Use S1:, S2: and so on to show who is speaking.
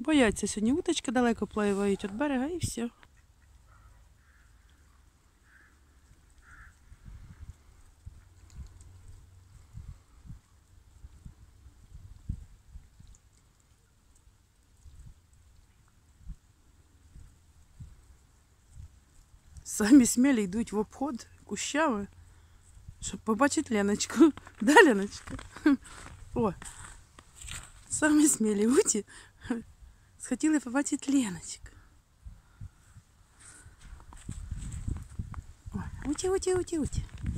S1: бояться сьогодні. Уточки далеко пливають від берега і все. Самі смілі йдуть в обход кущами, щоб побачити Леночку. Да, Леночка? О, самі смілі уті схотіли побачити Леночку. Ой, уті.